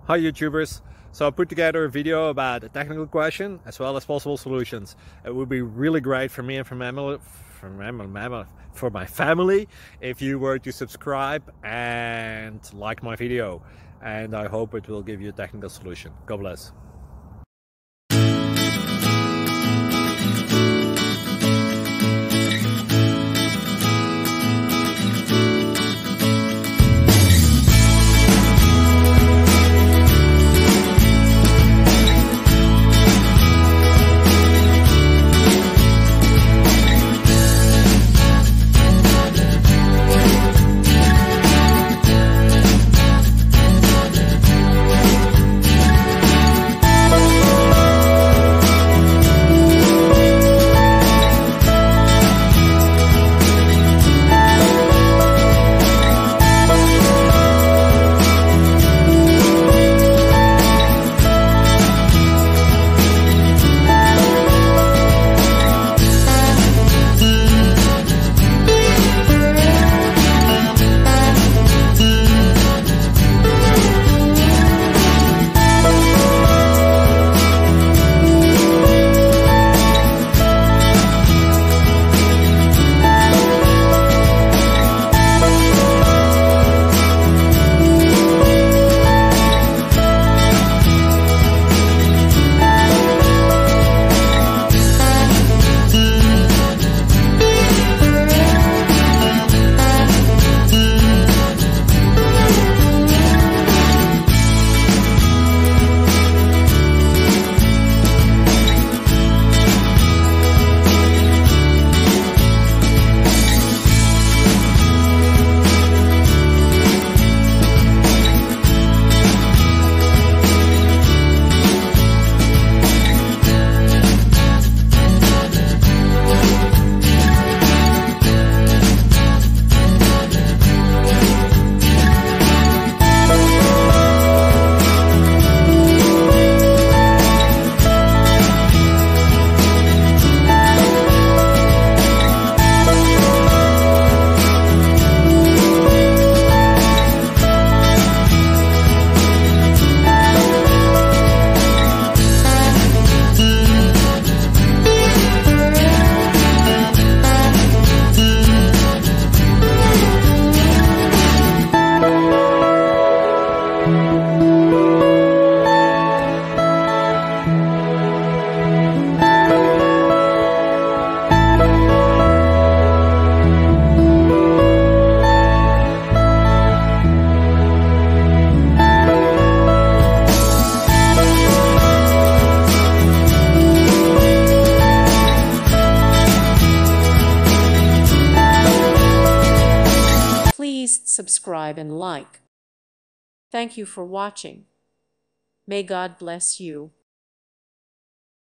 Hi YouTubers! So I put together a video about a technical question as well as possible solutions. It would be really great for me and for my family if you were to subscribe and like my video, and I hope it will give you a technical solution. God bless. Please subscribe and like. Thank you for watching. May God bless you.